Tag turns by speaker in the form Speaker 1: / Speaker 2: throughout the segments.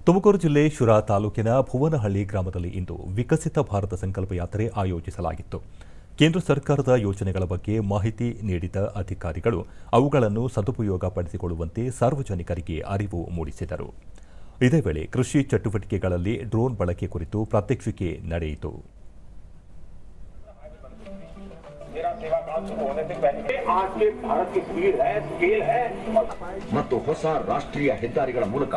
Speaker 1: ತುಮಕೂರು ಜಿಲ್ಲೆ ಶಿರಾ ತಾಲೂಕಿನ ಭುವನಹಳ್ಳಿ ಗ್ರಾಮದಲ್ಲಿ ಇಂದು ವಿಕಸಿತ ಭಾರತ ಸಂಕಲ್ಪ ಯಾತ್ರೆ ಆಯೋಜಿಸಲಾಗಿತ್ತು. ಕೇಂದ್ರ ಸರ್ಕಾರದ ಯೋಜನೆಗಳ ಬಗ್ಗೆ ಮಾಹಿತಿ ನೀಡಿದ ಅಧಿಕಾರಿಗಳು ಅವುಗಳನ್ನು ಸದುಪಯೋಗ ಪಡಿಸಿಕೊಳ್ಳುವಂತೆ ಸಾರ್ವಜನಿಕರಿಗೆ ಅರಿವು ಮೂಡಿಸಿದರು. ಇದೇ ವೇಳೆ ಕೃಷಿ ಚಟುವಟಿಕೆಗಳಲ್ಲಿ ಡ್ರೋನ್ ಬಳಕೆ ಕುರಿತು ಪ್ರಾತ್ಯಕ್ಷಿಕೆ ನಡೆಯಿತು.
Speaker 2: ಮತ್ತು ಹೊಸ ರಾಷ್ಟ್ರೀಯ ಹೆದ್ದಾರಿಗಳ ಮೂಲಕ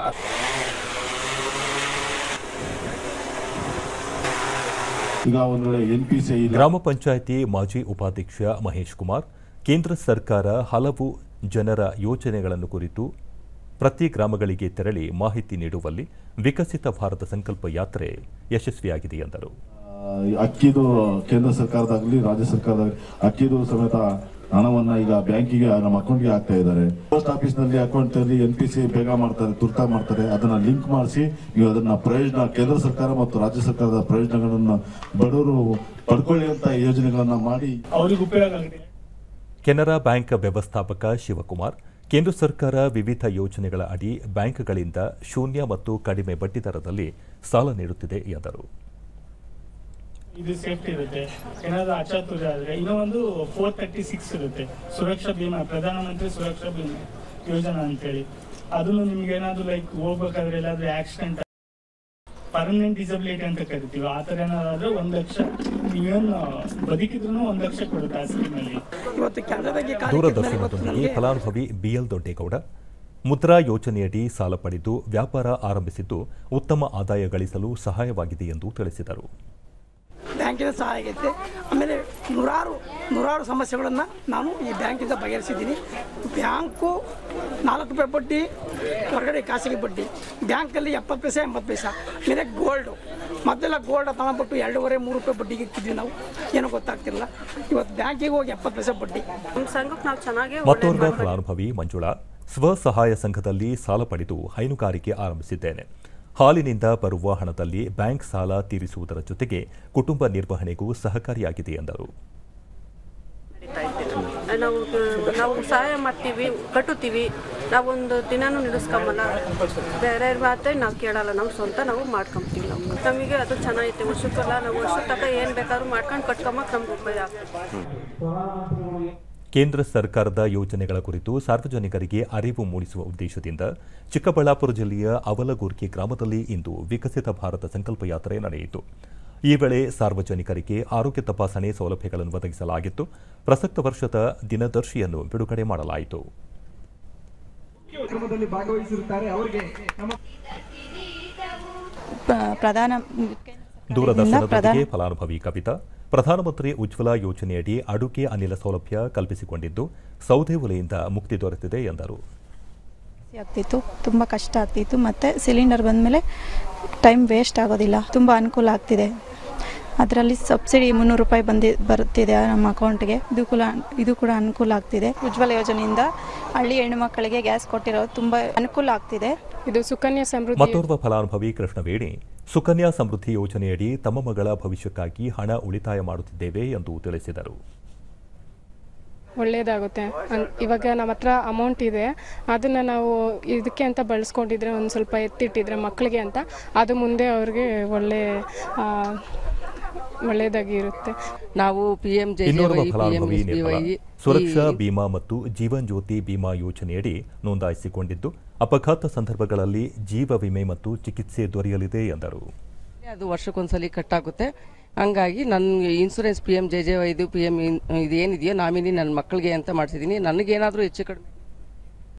Speaker 1: ಗ್ರಾಮ ಪಂಚಾಯಿತಿ ಮಾಜಿ ಉಪಾಧ್ಯಕ್ಷ ಮಹೇಶ್ ಕುಮಾರ್, ಕೇಂದ್ರ ಸರ್ಕಾರ ಹಲವು ಜನರ ಯೋಜನೆಗಳನ್ನು ಕುರಿತು ಪ್ರತಿ ಗ್ರಾಮಗಳಿಗೆ ತೆರಳಿ ಮಾಹಿತಿ ನೀಡುವಲ್ಲಿ ವಿಕಸಿತ ಭಾರತ ಸಂಕಲ್ಪ ಯಾತ್ರೆ ಯಶಸ್ವಿಯಾಗಿದೆ ಎಂದರು.
Speaker 3: ಅಕ್ಕಿದು ಕೇಂದ್ರ ಸರ್ಕಾರದಾಗಲಿ ರಾಜ್ಯ ಸರ್ಕಾರದಾಗಲಿ ಅಕ್ಕಿದು ಸಮೇತ ಹಣವನ್ನ ಈಗ ಬ್ಯಾಂಕಿಗೆ ನಮ್ಮ ಅಕೌಂಟ್ಗೆ ಹಾಕ್ತಾ ಇದ್ದಾರೆ. ಪೋಸ್ಟ್ ಆಫೀಸ್ ನಲ್ಲಿ ಅಕೌಂಟ್ ಅಲ್ಲಿ NPC ಬೇಗ ಮಾಡ್ತಾರೆ, ತುರ್ತಾಗಿ ಮಾಡ್ತಾರೆ. ಅದನ್ನ ಲಿಂಕ್ ಮಾಡಿಸಿ ನೀವು ಅದನ್ನ ಪ್ರಯೋಜನ ಕೇಂದ್ರ ಸರ್ಕಾರ ಮತ್ತು ರಾಜ್ಯ ಸರ್ಕಾರದ ಪ್ರಯೋಜನಗಳನ್ನ ಬಡವರು ಪಡ್ಕೊಳ್ಳಿ ಅಂತ ಯೋಜನೆಗಳನ್ನ ಮಾಡಿ ಅವರಿಗೆ ಉಪಯೋಗ ಆಗಿದೆ.
Speaker 1: ಕೆನರಾ ಬ್ಯಾಂಕ್ ವ್ಯವಸ್ಥಾಪಕ ಶಿವಕುಮಾರ್, ಕೇಂದ್ರ ಸರ್ಕಾರ ವಿವಿಧ ಯೋಜನೆಗಳ ಅಡಿ ಬ್ಯಾಂಕ್ಗಳಿಂದ ಶೂನ್ಯ ಮತ್ತು ಕಡಿಮೆ ಬಡ್ಡಿ ದರದಲ್ಲಿ ಸಾಲ ನೀಡುತ್ತಿದೆ ಎಂದರು.
Speaker 4: ಇದು ಸೇಫ್ಟಿ ಇರುತ್ತೆ. ಏನಾದ್ರು ಅಚಾತುರ್ಯ ಆದ್ರೆ ಇನ್ನೊಂದು 436 ಇರುತ್ತೆ, ಸುರಕ್ಷಾ ಬಿಮಾ, ಪ್ರಧಾನಮಂತ್ರಿ ಸುರಕ್ಷಾ ಬಿಮಾ ಯೋಜನಾ ಅಂತೇಳಿ. ಅದನ್ನು ನಿಮ್ಗೆ ಏನಾದ್ರು ಲೈಕ್ ಹೋಗ್ಬೇಕಾದ್ರೆ ಎಲ್ಲಾದ್ರೂ ಆಕ್ಸಿಡೆಂಟ್, ಪರ್ಮನೆಂಟ್ ಡಿಸಬಿಲಿಟಿ ಅಂತ ಕರಿತೀವಿ, ಆ ತರ ಏನಾದ್ರು 1 ಲಕ್ಷ ನೀವೇನು ಬದುಕಿದ್ರು 1 ಲಕ್ಷ ಕೊಡುತ್ತೆ ಆ ಸ್ಕೀಮಲ್ಲಿ.
Speaker 1: ದೂರದರ್ಶನದೊಂದಿಗೆ ಫಲಾನುಭವಿ BL ದೊಡ್ಡೇಗೌಡ ಮುದ್ರಾ ಯೋಜನೆಯಡಿ ಸಾಲ ಪಡೆದು ವ್ಯಾಪಾರ ಆರಂಭಿಸಿದ್ದು ಉತ್ತಮ ಆದಾಯ ಗಳಿಸಲು ಸಹಾಯವಾಗಿದೆ ಎಂದು ತಿಳಿಸಿದರು.
Speaker 5: ಬ್ಯಾಂಕಿನ ಸಹಾಯ ಆಗೈತೆ. ಆಮೇಲೆ ನೂರಾರು ಸಮಸ್ಯೆಗಳನ್ನು ನಾನು ಈ ಬ್ಯಾಂಕಿಂದ ಬಗೆಹರಿಸಿದ್ದೀನಿ. ಬ್ಯಾಂಕು 4 ರೂಪಾಯಿ ಬಡ್ಡಿ, ಹೊರಗಡೆ ಖಾಸಗಿ ಬಡ್ಡಿ. ಬ್ಯಾಂಕಲ್ಲಿ 70 ಪೈಸೆ 80 ಪೈಸೆ. ಮೇಲೆ ಗೋಲ್ಡು, ಮೊದಲೆಲ್ಲ ಗೋಲ್ಡ್ ತಗೊಂಡ್ಬಿಟ್ಟು 2.5-3 ರೂಪಾಯಿ ಬಡ್ಡಿಗೆ ಇಕ್ಕಿದ್ವಿ ನಾವು, ಏನೋ ಗೊತ್ತಾಗ್ತಿರಲಿಲ್ಲ. ಇವತ್ತು ಬ್ಯಾಂಕಿಗೆ ಹೋಗಿ 70 ಪೈಸೆ ಬಡ್ಡಿ.
Speaker 1: ಮತ್ತೋರ್ವ ಫಲಾನುಭವಿ ಮಂಜುಳಾ, ಸ್ವಸಹಾಯ ಸಂಘದಲ್ಲಿ ಸಾಲ ಪಡೆದು ಹೈನುಗಾರಿಕೆ ಆರಂಭಿಸಿದ್ದೇನೆ. ಹಾಲಿನಿಂದ ಬರುವ ಹಣದಲ್ಲಿ ಬ್ಯಾಂಕ್ ಸಾಲ ತೀರಿಸುವುದರ ಜೊತೆಗೆ ಕುಟುಂಬ ನಿರ್ವಹಣೆಗೂ ಸಹಕಾರಿಯಾಗಿದೆ ಎಂದರು.
Speaker 6: ನಾವು ಸಹಾಯ ಮಾಡ್ತೀವಿ, ಕಟ್ಟುತ್ತೀವಿ. ನಾವೊಂದು ದಿನಾನು ನಿಲ್ಲಿಸ್ಕೊಂಬಲ್ಲ, ಬೇರೆ ಮಾತ್ರ ನಾವು ಕೇಳಲ್ಲ, ನಮ್ಮ ಸ್ವಂತ ನಾವು ಮಾಡ್ಕೊಂತೀವಿ. ನಮಗೆ ಅದು ಚೆನ್ನಾಗೈತೆ. ವರ್ಷಕ್ಕೆಲ್ಲ ನಾವು ವರ್ಷ ತನಕ ಏನು ಬೇಕಾದ್ರೂ ಮಾಡ್ಕೊಂಡು ಕಟ್ಕೊಂಬಕ್ಕೆ ನಮ್ಗೆ ಉಪಯೋಗ ಆಗ್ತದೆ.
Speaker 1: ಕೇಂದ್ರ ಸರ್ಕಾರದ ಯೋಜನೆಗಳ ಕುರಿತು ಸಾರ್ವಜನಿಕರಿಗೆ ಅರಿವು ಮೂಡಿಸುವ ಉದ್ದೇಶದಿಂದ ಚಿಕ್ಕಬಳ್ಳಾಪುರ ಜಿಲ್ಲೆಯ ಅವಲಗುರ್ಕಿ ಗ್ರಾಮದಲ್ಲಿ ಇಂದು ವಿಕಸಿತ ಭಾರತ ಸಂಕಲ್ಪ ಯಾತ್ರೆ ನಡೆಯಿತು. ಈ ವೇಳೆ ಸಾರ್ವಜನಿಕರಿಗೆ ಆರೋಗ್ಯ ತಪಾಸಣೆ ಸೌಲಭ್ಯಗಳನ್ನು ಒದಗಿಸಲಾಗಿತ್ತು. ಪ್ರಸಕ್ತ ವರ್ಷದ ದಿನದರ್ಶಿಯನ್ನು ಬಿಡುಗಡೆ ಮಾಡಲಾಯಿತು. ದೂರದರ್ಶನದೊಂದಿಗೆ ಫಲಾನುಭವಿ ಕವಿತಾ, ಪ್ರಧಾನಮಂತ್ರಿ ಉಜ್ವಲ ಯೋಜನೆಯಡಿ ಅಡುಗೆ ಅನಿಲ ಸೌಲಭ್ಯ ಕಲ್ಪಿಸಿಕೊಂಡಿದ್ದು ಸೌದೆ ಒಲೆಯಿಂದ ಮುಕ್ತಿ ದೊರೆತಿದೆ ಎಂದರು.
Speaker 7: ತುಂಬ ಕಷ್ಟ ಆಗ್ತಿತ್ತು, ಮತ್ತೆ ಸಿಲಿಂಡರ್ ಬಂದಮೇಲೆ ಟೈಮ್ ವೇಸ್ಟ್ ಆಗೋದಿಲ್ಲ, ತುಂಬ ಅನುಕೂಲ ಆಗ್ತಿದೆ. ಅದರಲ್ಲಿ ಸಬ್ಸಿಡಿ 300 ರೂಪಾಯಿ ಬರುತ್ತಿದೆ ನಮ್ಮ ಅಕೌಂಟ್ಗೆ. ಇದು ಕೂಡ ಅನುಕೂಲ ಆಗ್ತಿದೆ. ಉಜ್ವಲ ಯೋಜನೆಯಿಂದ ಹಳ್ಳಿ ಹೆಣ್ಣು ಮಕ್ಕಳಿಗೆ ಗ್ಯಾಸ್ ಕೊಟ್ಟಿರೋದು ತುಂಬ ಅನುಕೂಲ ಆಗ್ತಿದೆ.
Speaker 8: ಇದು ಸುಕನ್ಯಾ ಸಮೃದ್ಧಿ.
Speaker 1: ಮತ್ತೋರ್ವ ಫಲಾನುಭವಿ ಕೃಷ್ಣವೇಣಿ, ಸುಕನ್ಯಾ ಸಮೃದ್ಧಿ ಯೋಜನೆಯಡಿ ತಮ್ಮ ಮಗಳ ಭವಿಷ್ಯಕ್ಕಾಗಿ ಹಣ ಉಳಿತಾಯ ಮಾಡುತ್ತಿದ್ದೇವೆ ಎಂದು ತಿಳಿಸಿದರು.
Speaker 8: ಒಳ್ಳೆಯದಾಗುತ್ತೆ. ಇವಾಗ ನಮ್ಮ ಹತ್ರ ಅಮೌಂಟ್ ಇದೆ, ಅದನ್ನು ನಾವು ಇದಕ್ಕೆ ಅಂತ ಬಳಸ್ಕೊಂಡಿದ್ರೆ ಒಂದು ಸ್ವಲ್ಪ ಎತ್ತಿಟ್ಟಿದ್ರೆ ಮಕ್ಕಳಿಗೆ ಅಂತ, ಅದು ಮುಂದೆ ಅವ್ರಿಗೆ ಒಳ್ಳೆಯದಾಗಿ ಇರುತ್ತೆ.
Speaker 9: ನಾವು
Speaker 1: ಸುರಕ್ಷಾ ಬಿಮಾ ಮತ್ತು ಜೀವನ್ ಜ್ಯೋತಿ ಬಿಮಾ ಯೋಜನೆಯಡಿ ನೋಂದಾಯಿಸಿಕೊಂಡಿದ್ದು ಅಪಘಾತ ಸಂದರ್ಭಗಳಲ್ಲಿ ಜೀವ ವಿಮೆ ಮತ್ತು ಚಿಕಿತ್ಸೆ ದೊರೆಯಲಿದೆ ಎಂದರು.
Speaker 9: ಅದು ವರ್ಷಕ್ಕೊಂದ್ಸಲಿ ಕಟ್ಟಾಗುತ್ತೆ. ಹಂಗಾಗಿ ನನ್ನ ಇನ್ಸೂರೆನ್ಸ್ PMJJY ಇದು ಏನಿದೆಯೋ ನಾಮಿನಿ ನನ್ನ ಮಕ್ಕಳಿಗೆ ಅಂತ ಮಾಡಿಸಿದ್ದೀನಿ. ನನಗೇನಾದರೂ ಹೆಚ್ಚು ಕಡಿಮೆ